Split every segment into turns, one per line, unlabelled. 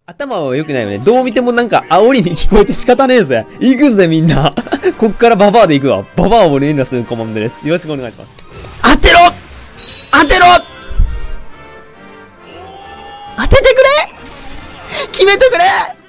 頭は良くないよね。どう見てもなんか煽りに聞こえて仕方ねえぜ。行くぜみんな。こっからババアで行くわ。ババアを連打するコマンドです。よろしくお願いします。当てろ当てろ当ててくれ決めてくれ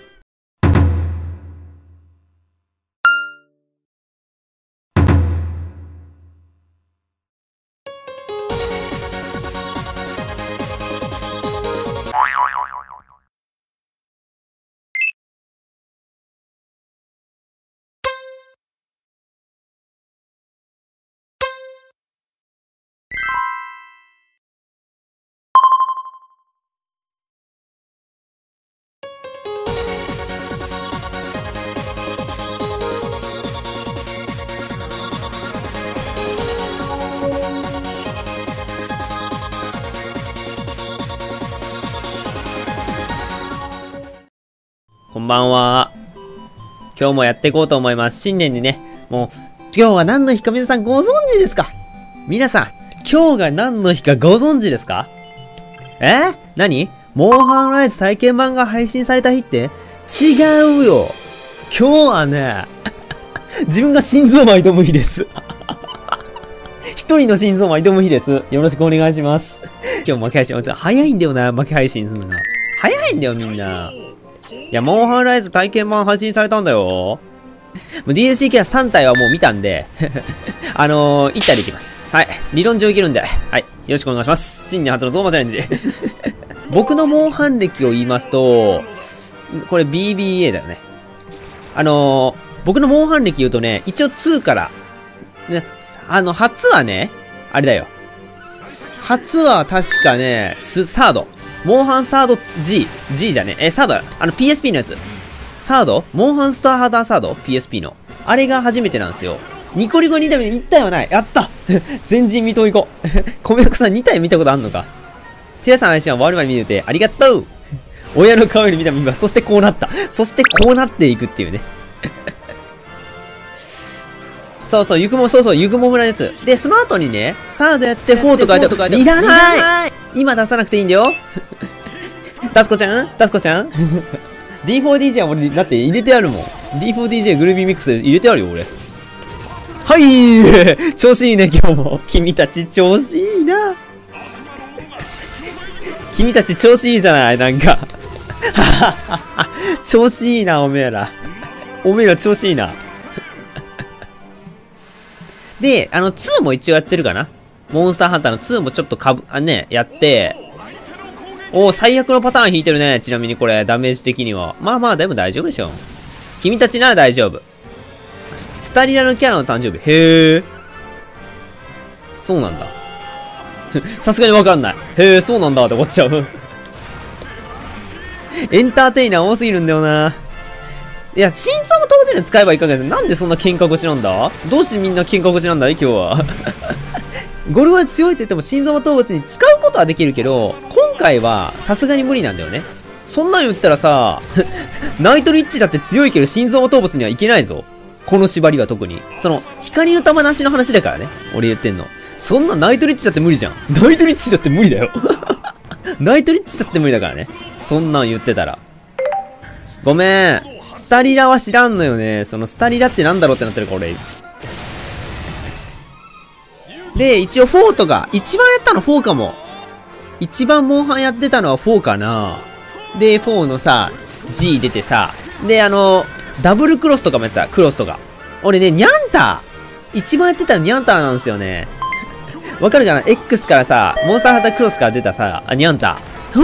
こんばんは。今日もやっていこうと思います。新年にね、もう、今日は何の日か皆さんご存知ですか？皆さん、今日が何の日かご存知ですか？何？モンハンライズ体験版が配信された日って？違うよ。今日はね、自分が心臓マン挑む日です。一人の心臓マン挑む日です。よろしくお願いします。今日負け配信、早いんだよな、負け配信するのが。早いんだよ、みんな。いや、モンハンライズ体験版配信されたんだよ。もう DLC キャラ3体はもう見たんで、1体でいきます。はい。理論上いけるんで、はい。よろしくお願いします。新年初のゾーマチャレンジ。僕のモンハン歴を言いますと、これ BBA だよね。僕のモンハン歴言うとね、一応2から、ね、初はね、あれだよ。初は確かね、サード。モンハンサード G じゃねサード、PSP のやつ。サードモンハンスターハーダーサード ?PSP の。あれが初めてなんですよ。ニコリゴ2体目1体はない。やった前人未到いこ。米奥さん2体見たことあんのか。チラさん配信は我々見るてありがとう親の顔より見た見ます。そしてこうなった。そしてこうなっていくっていうね。そうそう、ゆくも村のやつ。で、その後にね、サードやって、4とかやって、いらない今出さなくていいんだよ。タスコちゃん ?D4DJ は俺、だって入れてあるもん。D4DJ グルービーミックス入れてあるよ、俺。はい調子いいね、今日も。君たち調子いいな。君たち調子いいじゃない、なんか。調子いいな、おめえら。おめえら調子いいな。で、2も一応やってるかな。モンスターハンターの2もちょっとやって、最悪のパターン引いてるね。ちなみにこれ、ダメージ的には。まあまあ、でも大丈夫でしょ。君たちなら大丈夫。スタリラのキャラの誕生日。へえ。そうなんだ。さすがにわかんない。へえ、そうなんだって思っちゃう。エンターテイナー多すぎるんだよな。いや、心臓も当然使えばいかがです。なんでそんな喧嘩腰なんだ？どうしてみんな喧嘩腰なんだい今日は。ゴルゴで強いって言っても心臓も討伐に使うことはできるけど、今回はさすがに無理なんだよね。そんなん言ったらさ、ナイトリッチだって強いけど心臓も討伐にはいけないぞ。この縛りは特に。光の玉なしの話だからね。俺言ってんの。そんなナイトリッチだって無理じゃん。ナイトリッチだって無理だよ。ナイトリッチだって無理だからね。そんなん言ってたら。ごめん。スタリラは知らんのよね。そのスタリラってなんだろうってなってるか、俺。で、一応4とか、一番やったの4かも。一番モンハンやってたのは4かな。で、4のさ、G 出てさ、で、ダブルクロスとかもやった、クロスとか。俺ね、ニャンター一番やってたのニャンターなんですよね。わかるかな ?X からさ、モンスターハンタークロスから出たさ、ニャンター。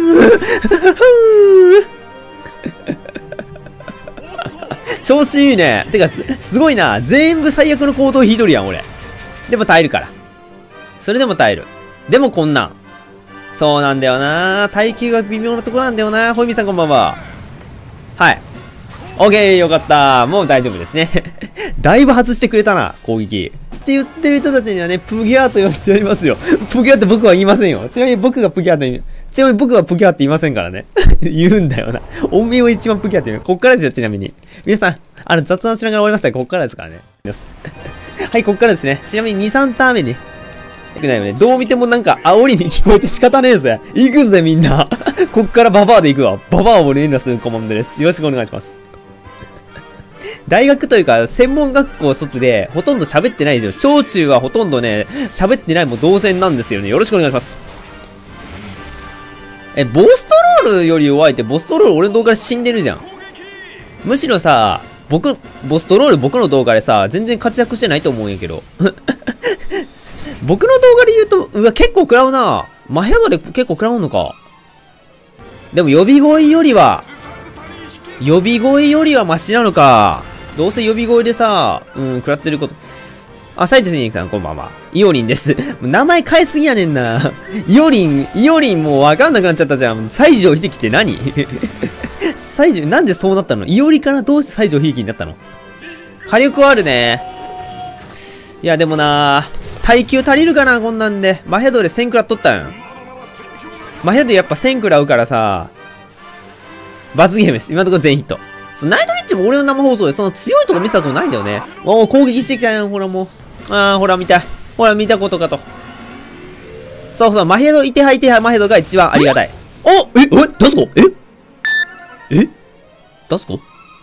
調子いいね。てか、すごいな。全部最悪の行動引いとるやん、俺。でも耐えるから。それでも耐える。でもこんなん。そうなんだよな。耐久が微妙なとこなんだよな。ホイミさんこんばんは。はい。オッケー、よかった。もう大丈夫ですね。だいぶ外してくれたな、攻撃。って言ってる人たちにはね、プギャーと呼んでおりますよ。プギャーって僕は言いませんよ。ちなみに僕がプギャーって言いませんからね。言うんだよな。音名を一番プギャーって言う。こっからですよ、ちなみに。皆さん、雑談しながら終わりましたら、こっからですからね。はい、こっからですね。ちなみに2、3ターン目ね。よくないよね。どう見てもなんか煽りに聞こえて仕方ねえぜ。行くぜみんな。 こっからババアで行くわ。ババアを連打するコマンドです。よろしくお願いします。大学というか、専門学校卒で、ほとんど喋ってないですよ。小中はほとんどね、喋ってないも同然なんですよね。よろしくお願いします。ボストロールより弱いって、ボストロール俺の動画で死んでるじゃん。むしろさ、ボストロール僕の動画でさ、全然活躍してないと思うんやけど。僕の動画で言うと、うわ、結構食らうな。マヘドで結構食らうのか。でも呼び声よりはマシなのか。どうせ呼び声でさ、食らってること。あ、サイトセニンさんこんばんは。イオリンです。名前変えすぎやねんな。イオリンもうわかんなくなっちゃったじゃん。西城秀樹って何西城、なんでそうなったの？イオリからどうして西城秀樹になったの？火力はあるね。いや、でもな耐久足りるかなこんなんで。マヘドで1000食らっとったん。マヘドやっぱ1000食らうからさ、罰ゲームです。今のところ全ヒット。ナイトリッチも俺の生放送でその強いとこ見せたことないんだよね。もう攻撃してきたやん、ほらもう。ほら見た。ほら見たことかと。そうそう、マヘド、イテハマヘドが一番ありがたい。ダスコダスコ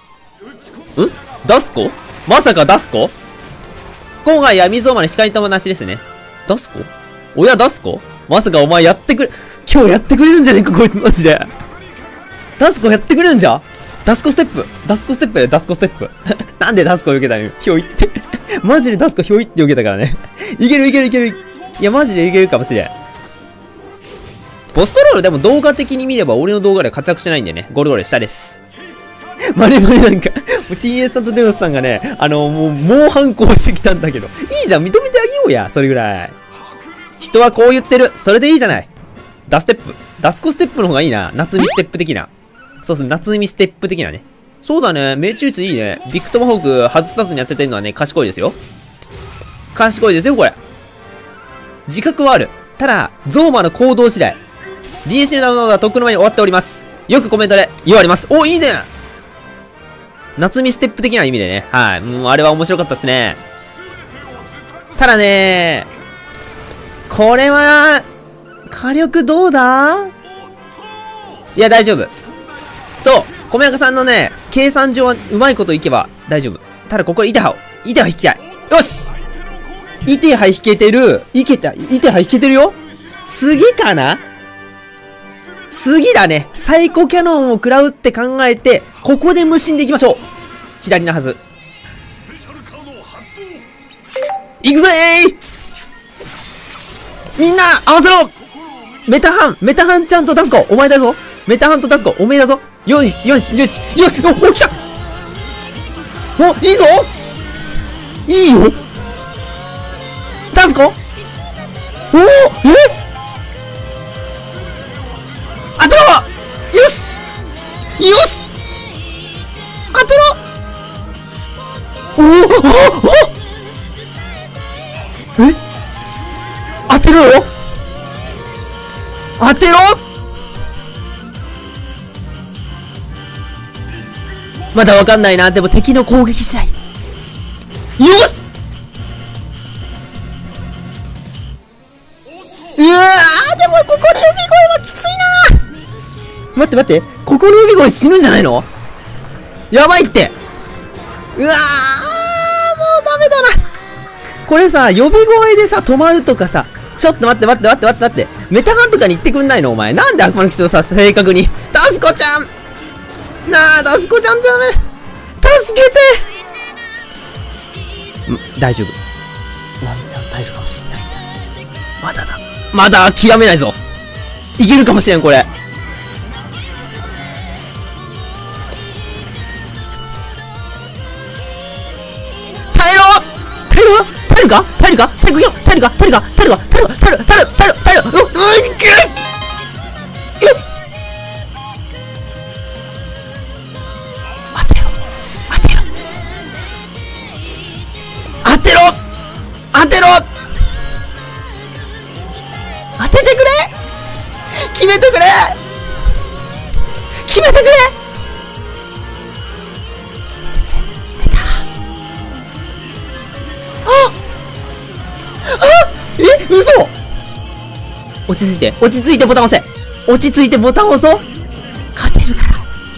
ダスコまさかダスコ今回闇ゾーマの光玉なしですね。ダスコ親ダスコまさかお前今日やってくれるんじゃねえかこいつマジで。ダスコやってくれるんじゃダスコステップなんでダスコ避けたのよ。ひょいって。マジでダスコひょいって避けたからね。いける。いや、マジでいけるかもしれん。ボストロールでも動画的に見れば俺の動画で活躍してないんでね。ゴルゴル下です。なんか、TS さんとデオスさんがね、もう猛反抗してきたんだけど。いいじゃん、認めてあげようや、それぐらい。人はこう言ってる。それでいいじゃない。ダスコステップの方がいいな。夏美ステップ的な。そうっすね、夏美ステップ的なね。そうだね、命中率いいね。ビッグトマホーク外さずにやっててるのはね、賢いですよ、これ。自覚はある。ただ、ゾーマの行動次第。DLC のダウンロードはとっくの前に終わっております。よくコメントで言われます。お、いいね夏美ステップ的な意味でね。はい。あれは面白かったですね。ただねこれは、火力どうだ？いや、大丈夫。そう、米赤さんのね、計算上はうまいこといけば大丈夫。ただここでイテハ引きたい。よしイテハ引けてる。イテハ引けてるよ。次かな？次だね。サイコキャノンを食らうって考えて、ここで無心でいきましょう。左のはず。いくぜみんな合わせろメタハンちゃんと出す子お前だぞ。メタハンと出す子おめえだぞ。よしお、来たお、いいぞいいよ出す子おお当てろよし当てろ当てろよ当てろまだわかんないな。でも敵の攻撃次第。よしうわーでもここで海声はきついな。待って。ここの海声死ぬんじゃないの？やばいって。うわーもうダメだな。これさ、呼び声でさ、止まるとかさ、ちょっと待って。メタハンとかに言ってくんないのお前。なんで悪魔の騎士をさ、正確に。ダスコちゃんなあ、ダスコちゃんってダメ。助けて大丈夫。ワンチャン耐えるかもしんない。まだ諦めないぞ。いけるかもしれん、これ。耐えるか最後よ耐えるかいけ当てろ当ててくれ決めてくれ嘘落ち着いてボタン押せ落ち着いてボタン押そう。勝てるから。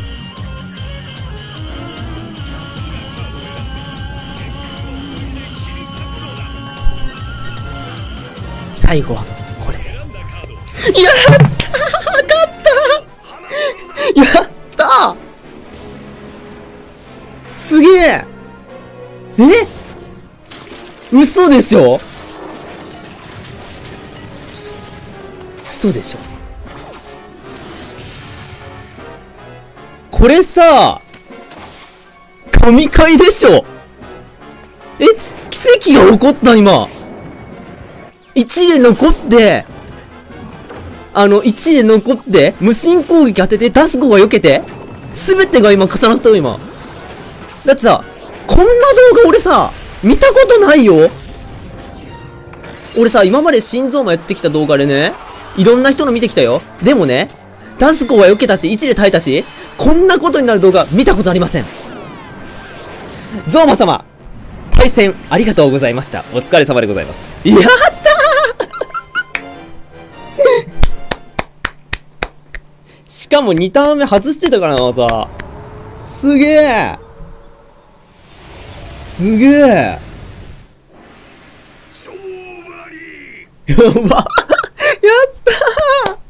最後はこれ。やったすげえ。嘘でしょ。嘘でしょ。これさ、神回でしょ。奇跡が起こった今。1で残って、1で残って、無心攻撃当てて、ダスコが避けて、すべてが今重なったよ今。だってさ、こんな動画俺さ、見たことないよ。俺さ、今まで心臓マやってきた動画でね、いろんな人の見てきたよ。でもね、ダスコは避けたし、1で耐えたし、こんなことになる動画見たことありません。ゾウマ様、対戦ありがとうございました。お疲れ様でございます。やったーしかも2ターン目外してたからな、さ。すげえすげえやばやった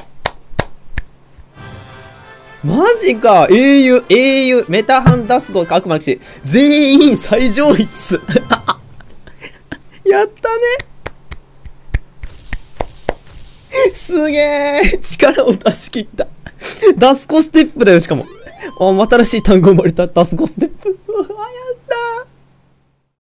ーマジか英雄メタハンダスコ悪魔の騎士全員最上位っすやったねすげえ力を出し切ったダスコステップだよしかも新しい単語生まれたダスコステップうわや